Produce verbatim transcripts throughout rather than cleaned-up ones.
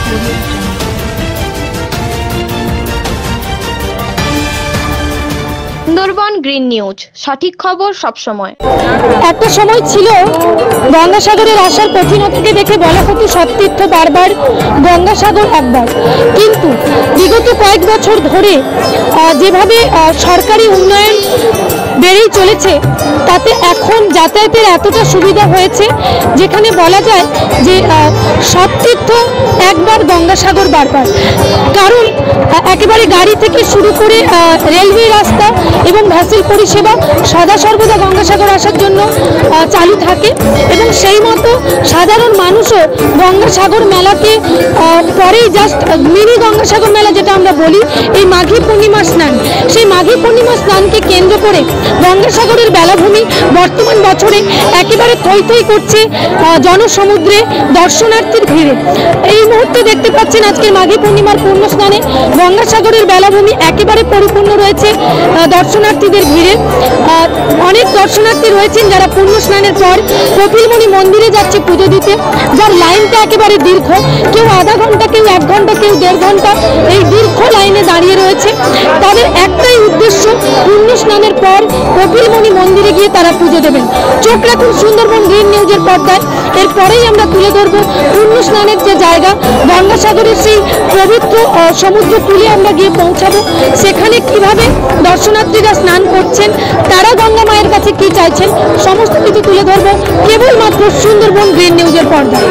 Sundarban green news, সঠিক খবর সব সময়। একটা সময় ছিল গঙ্গাসাগরের আসার কঠিনতাকে দেখে বলা হতো সতীর্থ বারবার, গঙ্গাসাগর একবার। কিন্তু বিগত কয়েক বছর ধরে যেভাবে সরকারি উন্নয়ন বেড়েই চলেছে, তাতে এখন যাতায়াতের এতটা সুবিধা হয়েছে যেখানে বলা যায় যে সতীর্থ একবার, গঙ্গাসাগর বারবার। কারণ একেবারে গাড়ি থেকে শুরু করে রেলওয়ে রাস্তা এবং ভ্যাসেল পরিষেবা সদা সর্বদা গঙ্গাসাগর আসার জন্য চালু থাকে এবং সেই মতো সাধারণ মানুষও গঙ্গাসাগর মেলাকে পরেই জাস্ট মিনি গঙ্গাসাগর মেলা যেটা আমরা বলি, এই মাঘী পূর্ণিমা স্নান, সেই মাঘী পূর্ণিমা স্নানকে কেন্দ্র করে গঙ্গাসাগরের বেলাভূমি বর্তমান বছরে একেবারে থই থই করছে জনসমুদ্রে দর্শনার্থীর ভিড়ে। এই মুহূর্তে দেখতে পাচ্ছেন আজকের মাঘী পূর্ণিমার পূর্ণ স্নানে গঙ্গাসাগরের বেলাভূমি একেবারে পরিপূর্ণ রয়েছে দর্শনার্থীদের ভিড়ে। অনেক দর্শনার্থী রয়েছেন যারা পূর্ণ স্নানের পর কপিলমুনি মন্দিরে যাচ্ছে পুজো দিতে, যার লাইনটা একেবারে দীর্ঘ, কেউ আধা ঘন্টা, কেউ এক ঘন্টা, কেউ দেড় ঘন্টা এই দীর্ঘ লাইনে দাঁড়িয়ে রয়েছে। তাদের একটাই উদ্দেশ্য, পূর্ণ স্নানের পর কপিলমুনি মন্দিরে গিয়ে তারা পুজো দেবেন। চোখ রাখুন সুন্দরবন গ্রিন নিউজের পর্দায়। এরপরেই আমরা তুলে ধরব পূর্ণ স্নানের যে জায়গা, গঙ্গাসাগরের সেই পবিত্র সমুদ্র কূলে আমরা গিয়ে পৌঁছাবো। সেখানে কিভাবে দর্শনার্থীরা স্নান করছেন, তারা গঙ্গা মায়ের কাছে কি চাইছেন, সমস্ত কিছু তুলে ধরবো কেবলমাত্র সুন্দরবন গ্রিন নিউজের পর্দায়।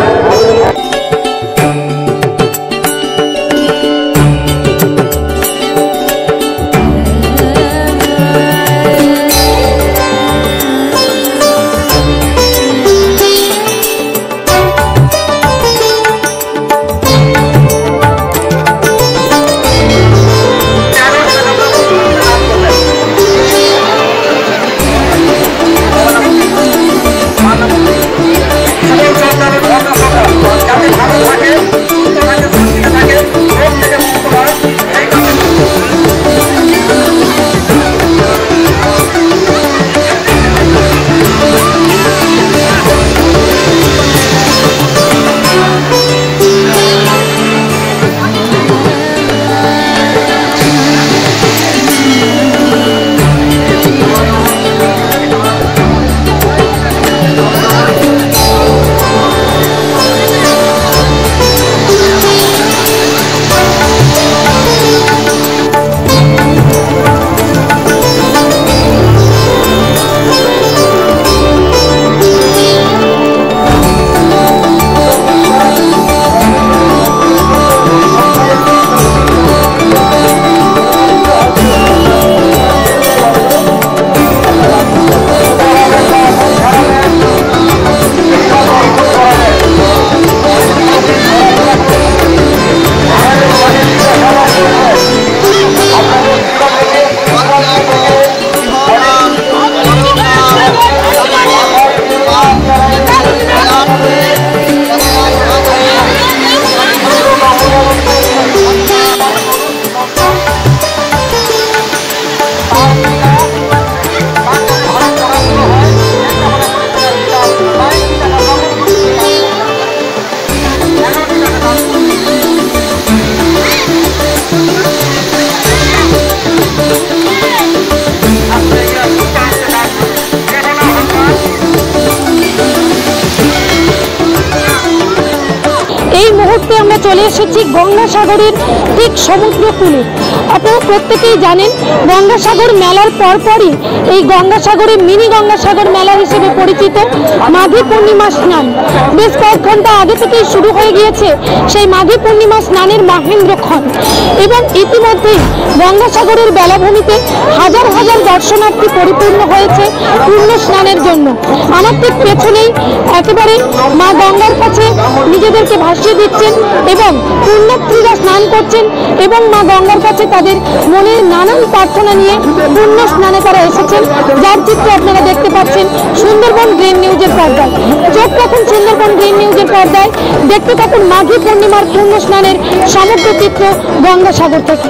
চলে এসেছি গঙ্গাসাগরের ঠিক সমুদ্র কূলে। আপনারা প্রত্যেকেই জানেন গঙ্গাসাগর মেলার পরপরই এই গঙ্গাসাগরে মিনি গঙ্গাসাগর মেলা হিসেবে পরিচিত মাঘী পূর্ণিমা স্নান বেশ কয়েক ঘন্টা আগে থেকেই শুরু হয়ে গিয়েছে সেই মাঘী পূর্ণিমা স্নানের মহেন্দ্রক্ষণ, এবং ইতিমধ্যেই গঙ্গাসাগরের বেলাভূমিতে হাজার হাজার দর্শনার্থী পরিপূর্ণ হয়েছে পূর্ণ স্নানের জন্য। আমার ঠিক পেছনেই একেবারে মা গঙ্গার কাছে নিজেদেরকে ভাসিয়ে দিচ্ছেন এবং পুণ্যার্থীরা স্নান করছেন এবং মা গঙ্গার কাছে তাদের মনের নানান প্রার্থনা নিয়ে পূর্ণ স্নানে তারা এসেছেন, যার চিত্র আপনারা দেখতে পাচ্ছেন সুন্দরবন গ্রিন নিউজের পর্দায়। চোখ রাখুন সুন্দরবন গ্রিন নিউজের পর্দায়, দেখতে থাকুন মাঘী পূর্ণিমার পূর্ণ স্নানের সমগ্র চিত্র গঙ্গাসাগর থেকে।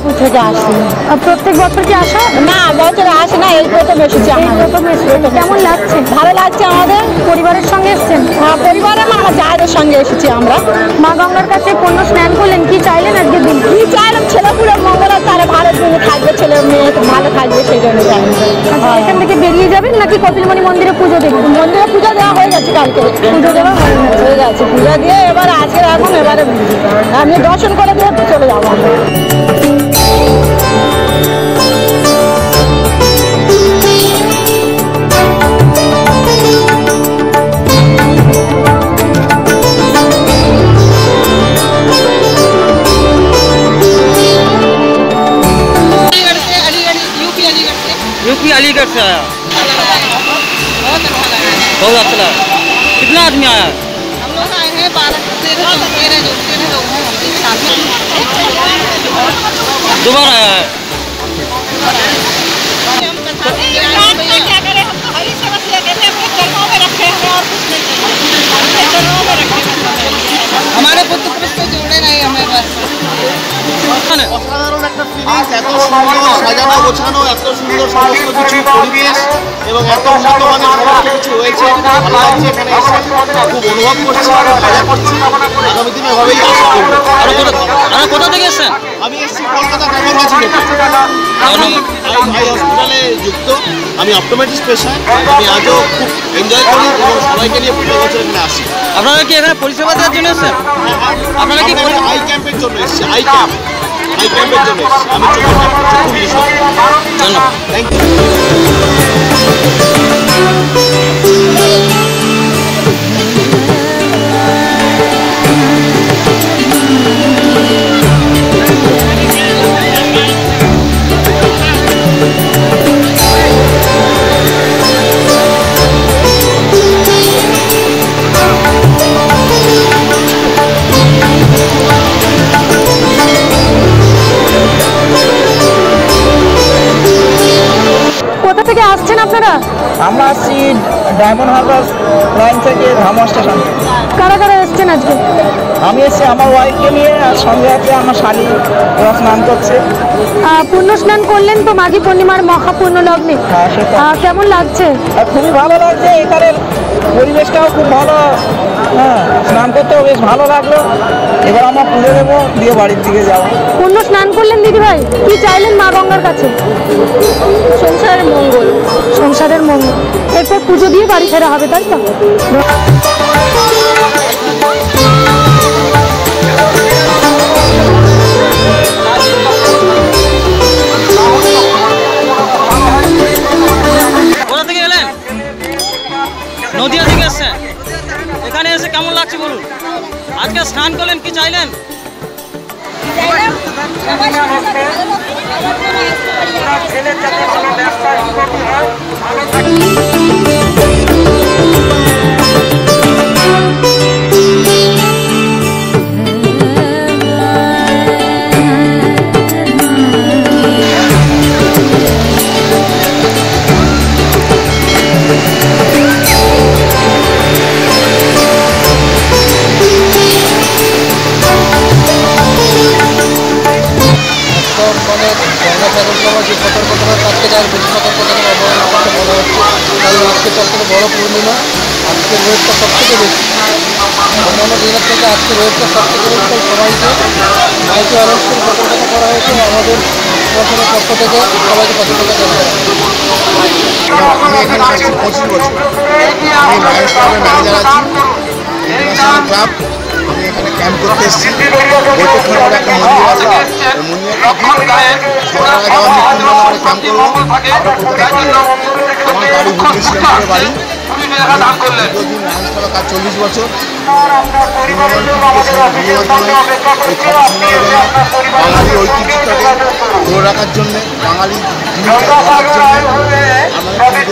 দুর্গাপুর থেকে আসছি। আর প্রত্যেক বছর কি আসা? না, বছরে আসে না, এই প্রথম এসেছি। এই প্রথম এসেছি। কেমন লাগছে? ভালো লাগছে। আমাদের পরিবারের সঙ্গে এসেছেন? হ্যাঁ, পরিবারে আমার জায়ের সঙ্গে এসেছি আমরা। মা গঙ্গার কাছে পূর্ণ স্নান করলেন, কি চাইলেন আজকের দিন? কি চাইলাম? ছেলেপুলের মঙ্গল তারা ভালো দিনে থাকবে, ছেলে মেয়ে ভালো থাকবে, সেই জন্য চাই। আচ্ছা, এখান থেকে বেরিয়ে যাবেন নাকি কপিলমণি মন্দিরে পুজো দেবেন? মন্দিরে পুজো দেওয়া হয়ে গেছে, কালকে পুজো দেওয়া হয়ে গেছে। পুজো দিয়ে এবার আজকে এখন এবারে আমি দর্শন করে দিয়ে চলে যাবো। यूपी अलीगढ़ से आया। बहुत अच्छा लगा। कितना आदमी आया? हम लोग आए हैं बारह तेरह लोग तेरह लोग तेरह लोग हैं हमारे साथ में। दोबारा आया है। क्या करें, हम तो हरी समस्या कहते हैं, अपने चरणों में रखे हमें और कुछ नहीं चाहिए, अपने चरणों में रखे हमारे बुद्ध पुरुष से जोड़े नहीं हमें बस। অসাধারণ একটা ফিলিংস, এত সুন্দর সাজানো গোছানো, এত সুন্দর সমস্ত কিছু পরিবেশ এবং এত উন্নত মানের সমস্ত কিছু হয়েছে। ভালো লাগছে এখানে এসে, খুব অনুভব করছি, মজা করছি। আগামী দিনে এভাবেই আশা করবো। আরো কোথা আরো কোথা থেকে এসেছেন? আমি এসেছি কলকাতা কামারহাটি থেকে। আই হসপিটালে যুক্ত, আমি অপটোমেট্রিস্ট পেশায়। আমি আজও খুব এনজয় করি এবং সবাইকে নিয়ে প্রতি বছর এখানে আসি। আপনারা কি এখানে পরিষেবা দেওয়ার জন্য এসেছেন? আপনারা কি আই ক্যাম্পের জন্য এসেছি, আই ক্যাম্প আই ক্যাম্পের জন্য এসেছি। আমি চোখের চক্ষু বিশেষজ্ঞ। ধন্যবাদ। Thank you. কোথা থেকে আসছেন আপনারা? আমরা আসছি ডায়মন্ড হারবার লাইন থেকে ধামা স্টেশন। কারা কারা এসছেন আজকে? আমি এসেছি আমার ওয়াইফকে নিয়ে, আর সঙ্গে আছে আমার শালি, ওরা স্নান করছে। আহ, পুণ্য স্নান করলেন তো মাঘী পূর্ণিমার মহাপূর্ণ লগ্নে। হ্যাঁ, সেটা। আহ, কেমন লাগছে? আর খুবই ভালো লাগছে, এখানের পরিবেশটাও খুব ভালো। হ্যাঁ, স্নান করতেও বেশ ভালো লাগলো। এবার আমরা পুজো দেবো, দিয়ে বাড়ির দিকে যাবো। পুণ্য স্নান করলেন দিদিভাই, কি চাইলেন মা গঙ্গার কাছে? সংসারের মঙ্গল। সংসারের মঙ্গল। এরপর পুজো দিয়ে বাড়ি ফেরা হবে, তাই তো? কোথা থেকে এলেন? নদিয়া থেকে এসেছেন। এখানে এসে কেমন লাগছে বলুন? আজকে স্নান করলেন, কি চাইলেন? মানে গঙ্গা যে সতর্কতার তার থেকে আর বেশি সতর্কতা অবলম্বন করতে বলা হচ্ছে। কারণ আজকে সব থেকে বড় পূর্ণিমা, আজকের রোদটা সব থেকে বেশি, অন্যান্য দিনের থেকে আজকে রোদটা সব থেকে বেশি। তাই সবাইকে মাইকে অ্যারেঞ্জ করে সতর্কতা করা হয়েছে। আমাদের প্রশাসনের পক্ষ থেকে সবাইকে সতর্কতা করা হয়েছে। আমি এখানে আসছি পঁচিশ বছর। আমি লায়ন্স ক্লাবের ম্যানেজার আছি, ইন্টারন্যাশনাল ক্লাব। আমি এখানে ক্যাম্প করতে এসেছি। বৈঠকখানার একটা মন্দির আছে, ওই মন্দিরে থাকি। সকালবেলা যাওয়ার মৃত্যু করে ক্যাম্প করবো। আমরা কলকাতা থেকে, আমার বাড়ি হুগলি শ্রীরামপুরের বাড়ি। দীর্ঘদিন লায়ন্স ক্লাবের কাজ চল্লিশ বছর। বাঙালি ঐতিহ্যটাকে ধরে রাখার জন্যে, বাঙালি জিনিসটা ধরার জন্যে আমাদের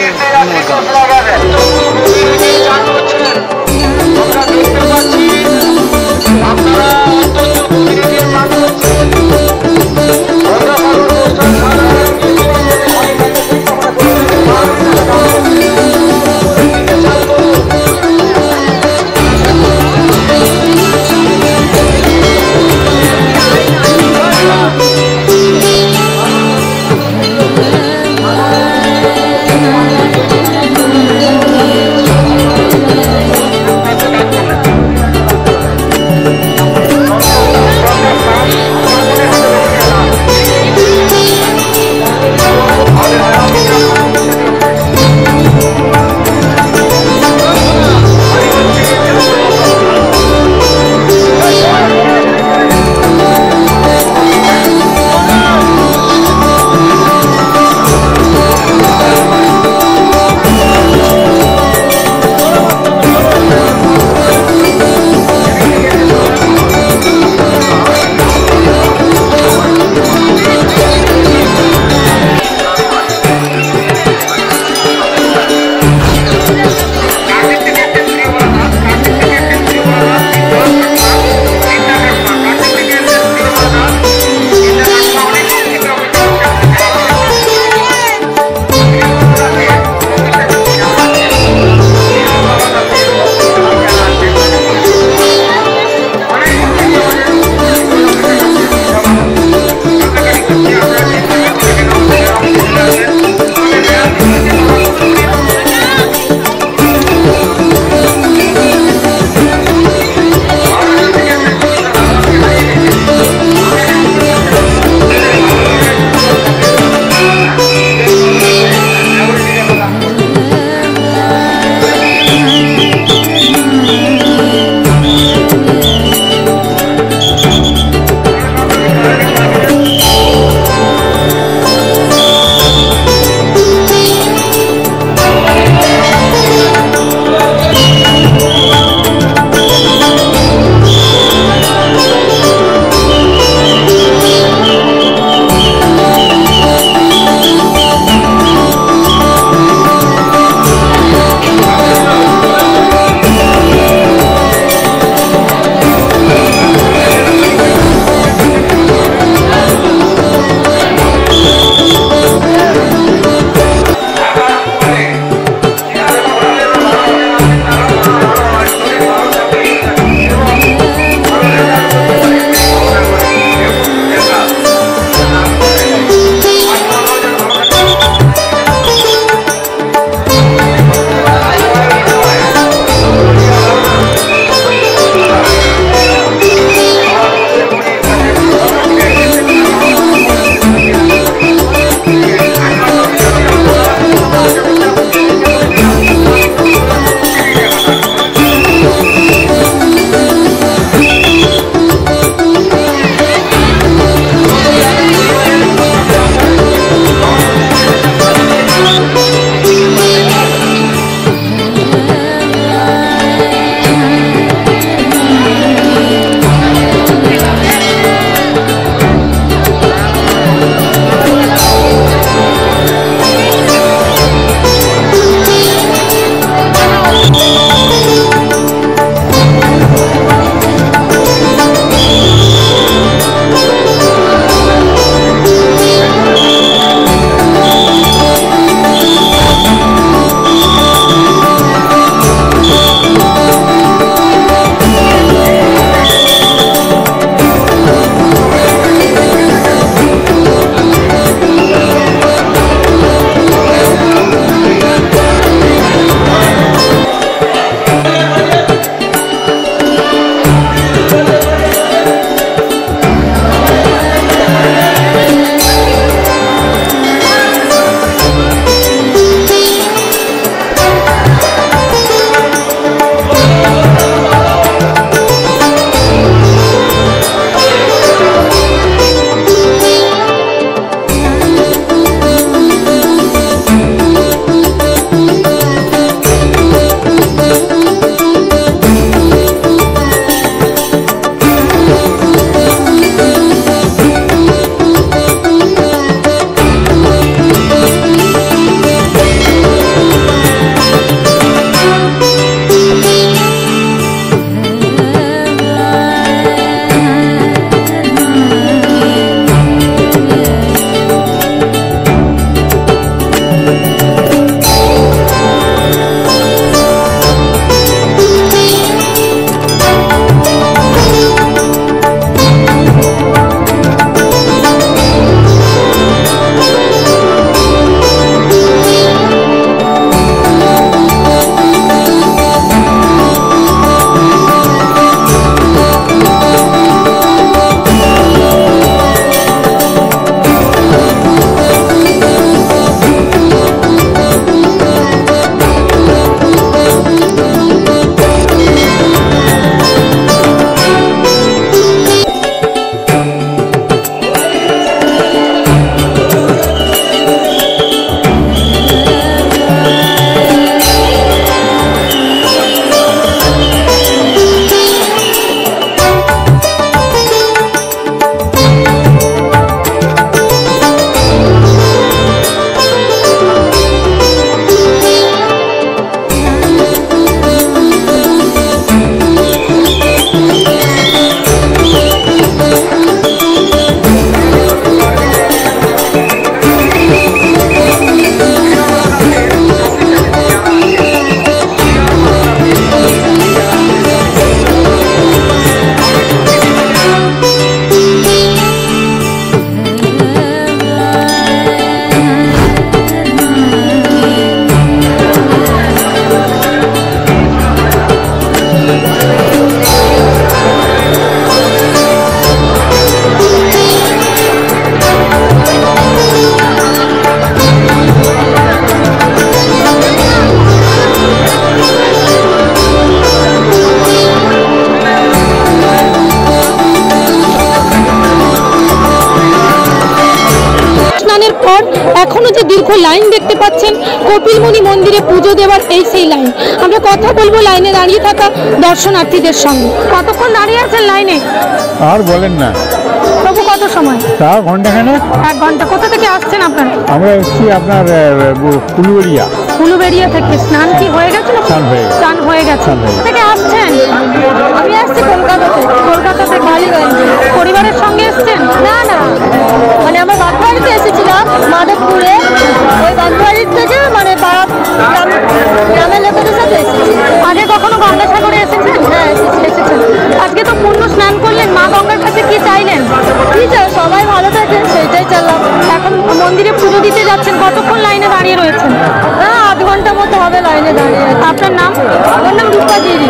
পর এখনো যে দীর্ঘ লাইন দেখতে পাচ্ছেন কপিলমুনি মন্দিরে পুজো দেওয়ার এই সেই লাইন। আমরা কথা বলবো লাইনে দাঁড়িয়ে থাকা দর্শনার্থীদের সঙ্গে। কতক্ষণ দাঁড়িয়ে আছেন লাইনে? আর বলেন না, তবু কত সময়? তা ঘন্টাখানে। এক ঘন্টা। কোথা থেকে আসছেন আপনারা? আমরা এসেছি আপনার ফুলবেড়িয়া। ফুলবেড়িয়া থেকে। স্নান কি হয়ে গেছে? স্নান হয়ে গেছে। স্নান হয়ে গেছে। থেকে আসছেন? আমি আসছি কলকাতা থেকে। কলকাতা থেকে বালিগঞ্জ। পরিবারের সঙ্গে এসছেন? না না, মানে আমার বাগবাড়িতে এসেছিলাম মাধবপুরে। ওই বাগবাড়ির থেকে মানে গ্রামের লোকেদের সাথে এসেছি। আগে কখনো গঙ্গাসাগরে এসেছেন? হ্যাঁ এসেছেন। আজকে তো পূর্ণ স্নান করলেন, মা গঙ্গার কাছে কি চাইলেন? কি চাই, সবাই ভালো থাকে সেইটাই চাইলাম। এখন মন্দিরে পুজো দিতে যাচ্ছেন, কতক্ষণ লাইনে দাঁড়িয়ে রয়েছেন? হ্যাঁ আধ ঘন্টা মতো হবে লাইনে দাঁড়িয়ে। আপনার নাম? আমার নাম রূপা জিরি।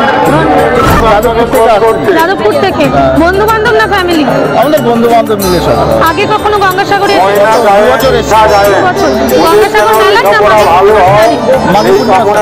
যাদবপুর থেকে। বন্ধু বান্ধব না ফ্যামিলি? আমাদের বন্ধু বান্ধব মিলে সব। আগে কখনো গঙ্গাসাগরে? বছর এসেছি। গঙ্গাসাগর মেলা না মাঘী পূর্ণিমা।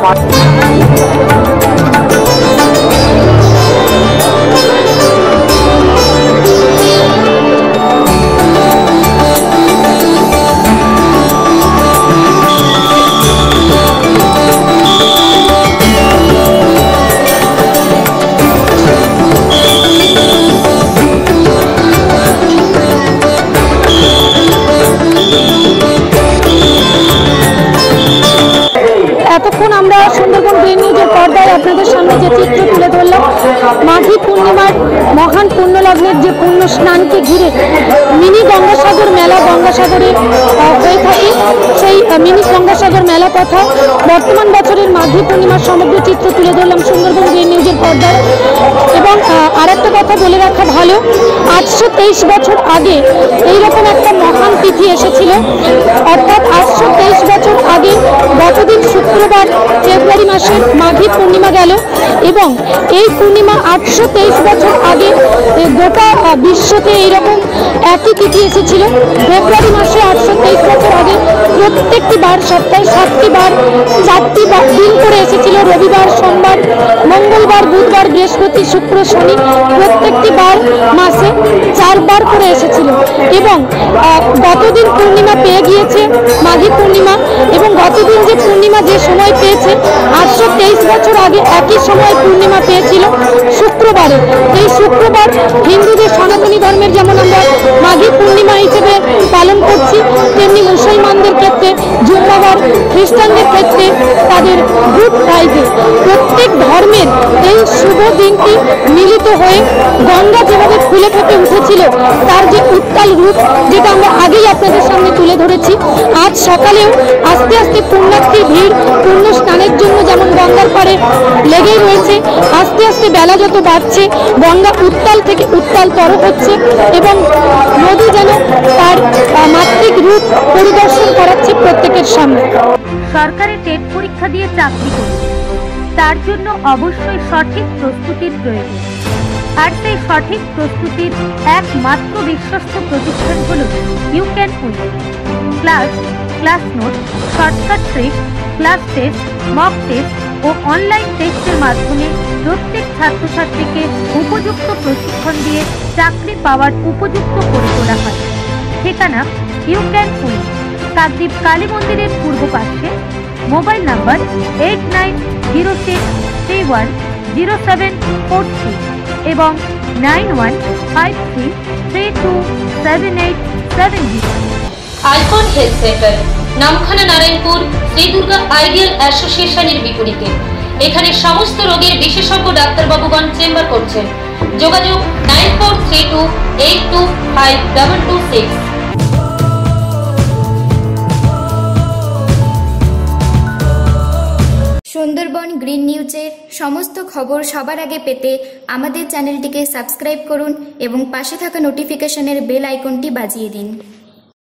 এতক্ষণ আমরা সুন্দরবন গ্রিন নিউজের পর্দায় আপনাদের সামনে যে চিত্র তুলে ধরলাম, মাঘী পূর্ণিমার মহান পুণ্যলগ্নের যে পুণ্য স্নানকে ঘিরে মিনি গঙ্গাসাগর মেলা গঙ্গাসাগরে হয়ে থাকে, সেই মিনি গঙ্গাসাগর মেলা তথা বর্তমান বছরের মাঘী পূর্ণিমার সমগ্র চিত্র তুলে ধরলাম সুন্দরবন গ্রিন নিউজের পর্দায়। এবং আর একটা কথা বলে রাখা ভালো, আটশো তেইশ বছর আগে এইরকম একটা মহান তিথি এসেছিল, অর্থাৎ আটশো তেইশ বছর আগে গতদিন শুক্রবার ফেব্রুয়ারি মাসের মাঘী পূর্ণিমা গেল। এবং এই পূর্ণিমা আটশো তেইশ বছর আগে গোটা বিশ্বতে এইরকম একই তিথি এসেছিল। ফেব্রুয়ারি মাসে আটশো তেইশ বছর আগে প্রত্যেকটি বার সপ্তাহে সাতটি বার চারটি দিন করে এসেছিল, রবিবার, সোমবার, মঙ্গলবার, বুধবার, বৃহস্পতি, শুক্র, শনি, প্রত্যেকটি বার মাসে চারবার করে এসেছিল। এবং গতদিন পূর্ণিমা পেয়ে গিয়েছে মাঘী পূর্ণিমা, এবং গতদিন যে পূর্ণিমা যে সময় পেয়েছে আটশো তেইশ বছর আগে একই সময় পূর্ণিমা পেয়েছিল শুক্রবারে। এই শুক্রবার হিন্দুদের সনাতনী ধর্মের যেমন আমরা মাঘী পূর্ণিমা হিসেবে পালন করছি, তেমনি মুসলমানদের ক্ষেত্রে জুম্মাবার, খ্রিস্টানদের ক্ষেত্রে তাদের গুড ফ্রাইডে। প্রত্যেক ধর্মের এই শুভ দিনটি মিলিত হয়ে গঙ্গা যেভাবে ফুলে ফেপে উঠেছিল তার যে উত্তাল রূপ, যেটা আমরা আগেই আপনাদের সামনে তুলে ধরেছি, আজ সকালেও আস্তে আস্তে পুণ্যার্থীর ভিড় পূর্ণ স্নানের জন্য যেমন গঙ্গার পাড়ে লেগেই রয়েছে, আস্তে আস্তে বেলা যত বাড়ছে গঙ্গা উত্তাল থেকে উত্তালতর হচ্ছে এবং নদী যেন তার মাতৃক রূপ পরিদর্শন করাচ্ছে প্রত্যেকের সামনে। সরকারি টেট পরীক্ষা দিয়ে চাকরি করুন, তার জন্য অবশ্যই সঠিক প্রস্তুতির প্রয়োজন। আর সেই সঠিক প্রস্তুতির একমাত্র বিশ্বস্ত প্রতিষ্ঠান হল you can win. Class, class note, shortcut trick, class test, mock test ও অনলাইন টেস্টের মাধ্যমে প্রত্যেক ছাত্রছাত্রীকে উপযুক্ত প্রশিক্ষণ দিয়ে চাকরি পাওয়ার উপযুক্ত করে তোলা হয়। ঠিকানা you can win, Kakdwip Kali মন্দিরের পূর্ব পাশে। Mobile number eight nine zero six three one zero seven four three এবং nine one five three three two seven eight seven zero. Icon health centre, Namkhana, Narayanpur, Shri Durga ideal অ্যাসোসিয়েশনের বিপরীতে। এখানে সমস্ত রোগের বিশেষজ্ঞ ডাক্তারবাবুগণ চেম্বার করছেন। যোগাযোগ nine four three two eight two five double two six. Sundarban green নিউজের সমস্ত খবর সবার আগে পেতে আমাদের চ্যানেলটিকে সাবস্ক্রাইব করুন এবং পাশে থাকা নোটিফিকেশনের বেল আইকনটি বাজিয়ে দিন।